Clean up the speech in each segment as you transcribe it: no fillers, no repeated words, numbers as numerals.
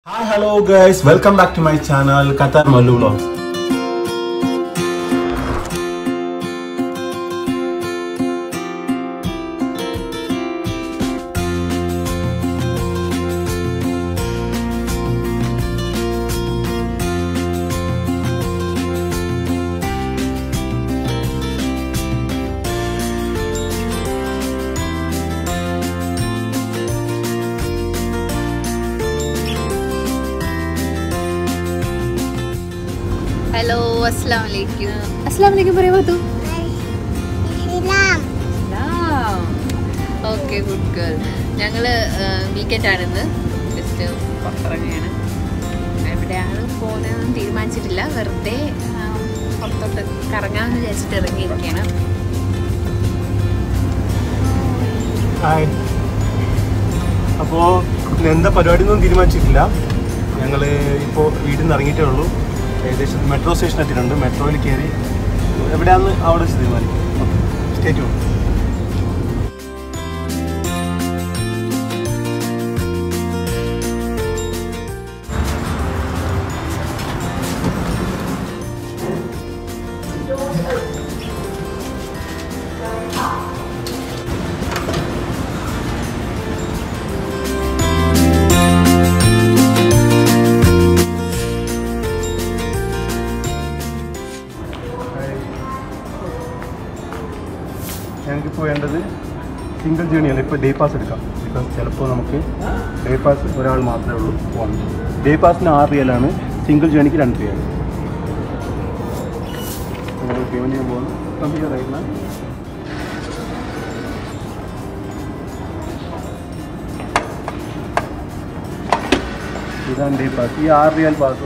Hi, hello guys, welcome back to my channel Qatar Mallu Vlogs. Hello, Assalamualaikum. Assalamualaikum പറയൂ. Okay, good girl. ഞങ്ങൾ weekend ആണെന്ന് just പുറത്തിറങ്ങുകയാണ്. എവിടെയാണ് പോകുന്നതെന്ന് തീരുമാനിച്ചിട്ടില്ല. വെറുതെ പുറത്തോട്ട് കറങ്ങാമെന്ന് വിചാരിച്ചിട്ട് ഇറങ്ങിയിരിക്കുകയാണ്. ഹായ്, അപ്പോൾ എന്താ പരിപാടിയൊന്നും തീരുമാനിച്ചിട്ടില്ല. ഞങ്ങൾ ഇപ്പോൾ വീട്ടിൽ നിന്ന് ഇറങ്ങിയിട്ടേ ഉള്ളൂ. ഏകദേശം മെട്രോ സ്റ്റേഷൻ എത്തിയിട്ടുണ്ട്. മെട്രോയിൽ കയറി എവിടെയാണെന്ന് അവിടെ വെച്ച് തീരുമാനിക്കും. Stay tune. ഞങ്ങൾക്കിപ്പോൾ വേണ്ടത് സിംഗിൾ ജേണിയാണ്. ഇപ്പോൾ ഡേ പാസ് എടുക്കാം. ബിക്കോസ് ചിലപ്പോൾ നമുക്ക് ഡേ പാസ് ഒരാൾ മാത്രമേ ഉള്ളൂ പോകണം. ഡേ പാസിന് 6 റിയലാണ്, സിംഗിൾ ജേണിക്ക് 2 റിയൽ. ഞങ്ങൾ പേയ്മെൻറ്റ് ചെയ്യാൻ പോകുന്നു. കമ്പ്യൂട്ടർ ആയിരുന്നു. ഇതാണ് ഡേ പാസ്. ഈ 6 റിയാൽ പാസ്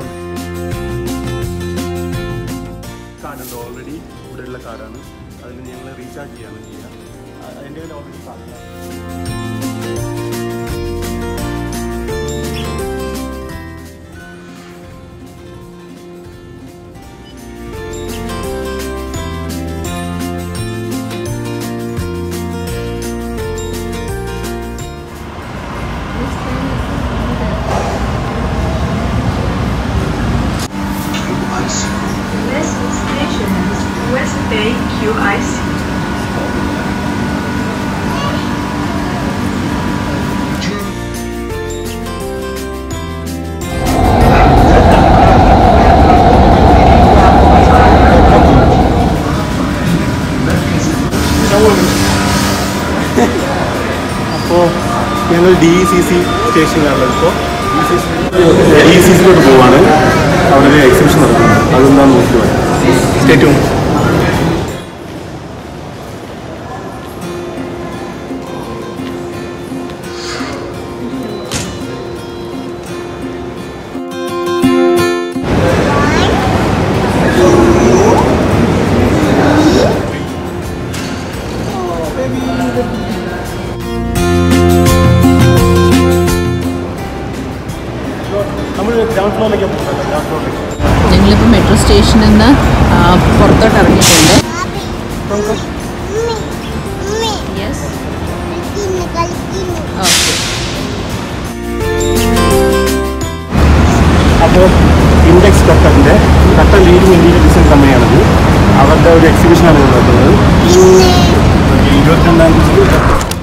കാർഡുണ്ട് ഓൾറെഡി. ഇവിടെയുള്ള കാർഡാണ്. അതിൽ ഞങ്ങൾ റീചാർജ് ചെയ്യാണ് ചെയ്യുക. അതിൻ്റെ ഓൾറെഡി സാധ്യത. West Bay QIC. അപ്പോൾ ഞങ്ങൾ DECC സ്റ്റേഷനിലാണുള്ളത്. ഇപ്പോൾ DECCയിലോട്ട് പോവാണ്. അവിടെ ഒരു എക്സിബിഷൻ നടക്കുന്നത്. അതെന്താണെന്ന് നോക്കി പറയാം. Stay tune. ഞങ്ങളിപ്പോൾ മെട്രോ സ്റ്റേഷനിൽ നിന്ന് പുറത്തോട്ട് ഇറങ്ങിയിട്ടുണ്ട്. Yes, okay. അപ്പോൾ ഇൻഡെക്സ് ഖത്തറിൻ്റെ ഖത്തർ ലീഡിംഗ് ഇന്ത്യൻ ഡിസൈൻ കമ്പനിയാണത്. അവരുടെ ഒരു എക്സിബിഷനാണ് നടത്തുന്നത്. 22-ാം തീയതി.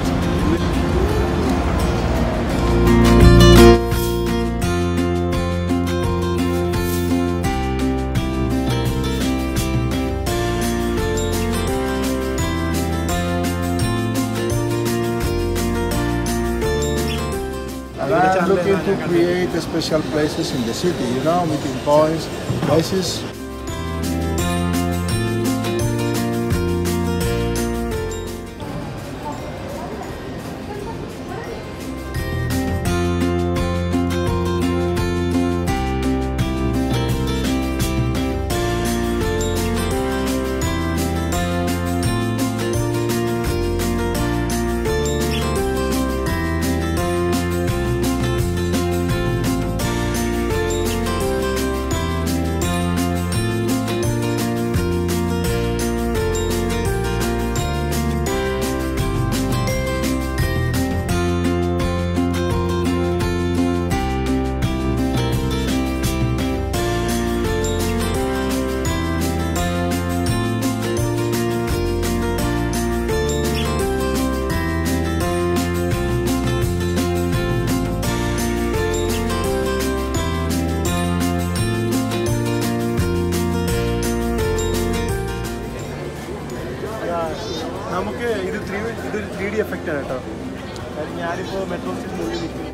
I'm looking to create special places in the city, meeting points, places. Effect ആണ് കേട്ടോ. കാരണം ഞാനിപ്പോൾ മെട്രോ സ്റ്റേഷനുള്ളിൽ നിൽക്കുന്നു.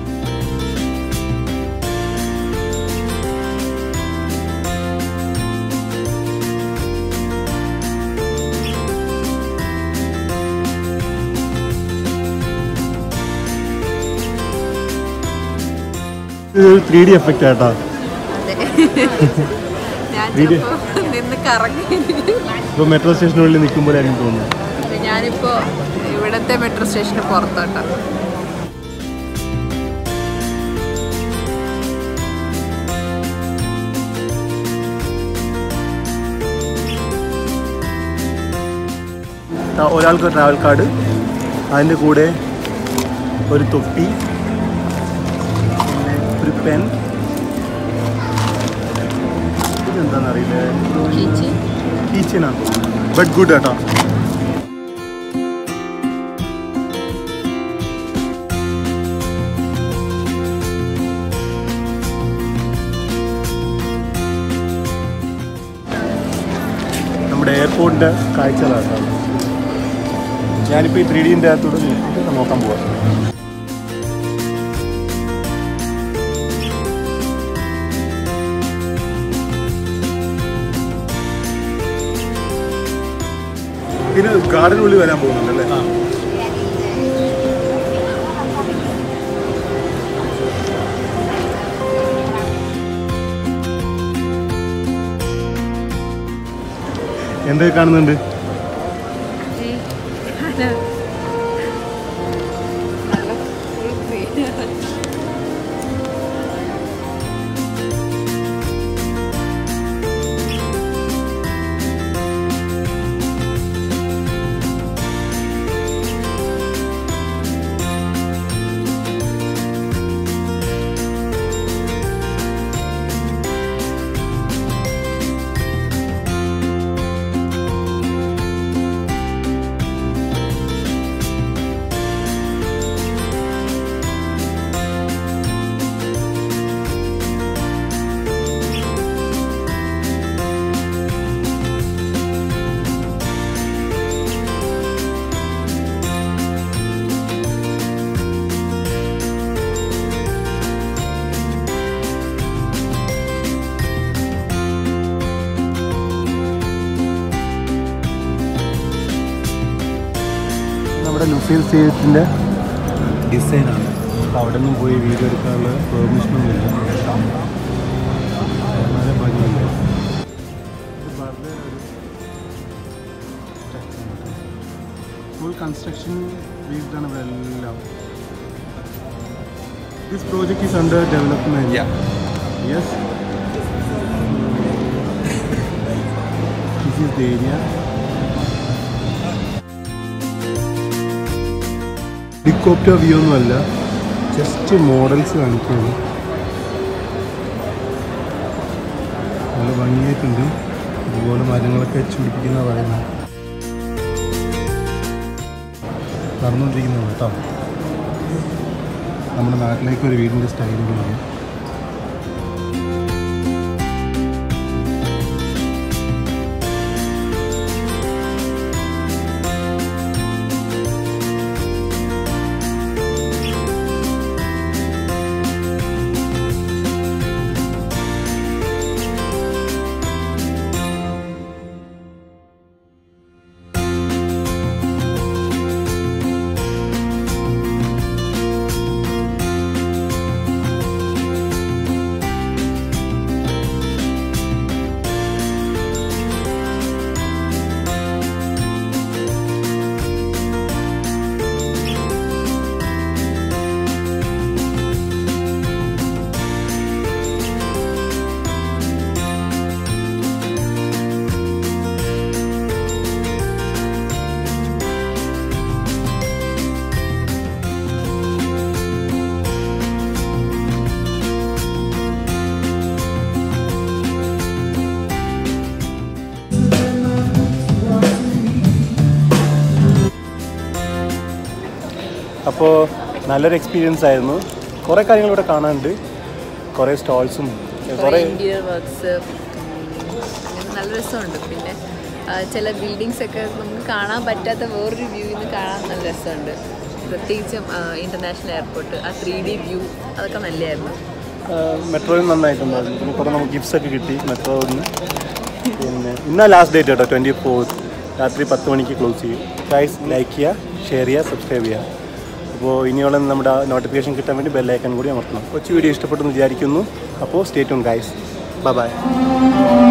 ഇതൊരു 3D എഫക്റ്റ് ആട്ടോ. ഇപ്പോൾ മെട്രോ സ്റ്റേഷനുള്ളിൽ നിൽക്കുമ്പോൾ എനിക്ക് തോന്നുന്നു. ഞാനിപ്പോൾ ഇവിടുത്തെ മെട്രോ സ്റ്റേഷന് പുറത്തോട്ടോ. ഒരാൾക്ക് ട്രാവൽ കാർഡ്, അതിൻ്റെ കൂടെ ഒരു തൊപ്പി, പിന്നെ ഒരു പെൻ, ഇതെന്താണെന്നറിയില്ല, കീച്ചനാണ്. ബട്ട് ഗുഡ് കേട്ടോ. നമ്മുടെ എയർപോർട്ടിൻ്റെ കാഴ്ചകളാണ്. ഞാനിപ്പോൾ ഈ 3Dൻ്റെ അകത്തൂടെ നോക്കിയിട്ട് നോക്കാൻ പോവാം. ഇത് ഗാർഡനുള്ളിൽ വരാൻ പോകുന്നുണ്ടല്ലേ? എന്തൊക്കെ കാണുന്നുണ്ട്? നമ്മുടെ ലുഫീൽ സ്റ്റേറ്റിൻ്റെ ഡിസൈനാണ്. അപ്പോൾ അവിടെ നിന്നും പോയി വീഡിയോ എടുക്കാനുള്ള പെർമിഷനൊന്നുമില്ല. വളരെ ഭംഗിയുണ്ട്. Full construction based on well. This project is under development. Yeah. Yes. This is the area. Helicopter view ഒന്നുമല്ല, ജസ്റ്റ് മോഡൽസ് കാണിക്കുകയാണ്. നല്ല ഭംഗിയായിട്ടുണ്ട്. അതുപോലെ മരങ്ങളൊക്കെ ചുടിപ്പിക്കുന്ന പറയുന്നത് നടന്നുകൊണ്ടിരിക്കുന്നതാണ് കേട്ടോ. നമ്മുടെ നാട്ടിലേക്ക് ഒരു വീടിൻ്റെ സ്റ്റൈലിലാണ്. അപ്പോൾ നല്ലൊരു എക്സ്പീരിയൻസ് ആയിരുന്നു. കുറേ കാര്യങ്ങൾ ഇവിടെ കാണാനുണ്ട്, കുറേ സ്റ്റോൾസും കുറേ ഇന്റീരിയർ വർക്ക്സ്, നല്ല രസമുണ്ട്. പിന്നെ ചില ബിൽഡിങ്സ് ഒക്കെ നമുക്ക് കാണാൻ പറ്റാത്ത വേറൊരു വ്യൂവിൽ നിന്ന് കാണാൻ നല്ല രസമുണ്ട്. പ്രത്യേകിച്ചും ഇൻ്റർനാഷണൽ എയർപോർട്ട് ആ 3D വ്യൂ അതൊക്കെ നല്ലതായിരുന്നു. മെട്രോയിൽ നന്നായിട്ടുണ്ടായിരുന്നു. പിന്നെ കുറേ നമുക്ക് ഗിഫ്റ്റ്സ് ഒക്കെ കിട്ടി മെട്രോയിൽ നിന്ന്. പിന്നെ ഇന്നാ ലാസ്റ്റ് ഡേറ്റ് കേട്ടോ, 24 രാത്രി 10 മണിക്ക് ക്ലോസ് ചെയ്യും. ഗൈസ് ലൈക്ക് ചെയ്യുക, ഷെയർ ചെയ്യുക, സബ്സ്ക്രൈബ് ചെയ്യുക. അപ്പോൾ ഇനിയുള്ള നമ്മുടെ നോട്ടിഫിക്കേഷൻ കിട്ടാൻ വേണ്ടി ബെല്ലൈക്കൺ കൂടി അമർത്തണം. കൊച്ചു വീഡിയോ ഇഷ്ടപ്പെട്ടെന്ന് വിചാരിക്കുന്നു. അപ്പോൾ stay tune guys. Bye by.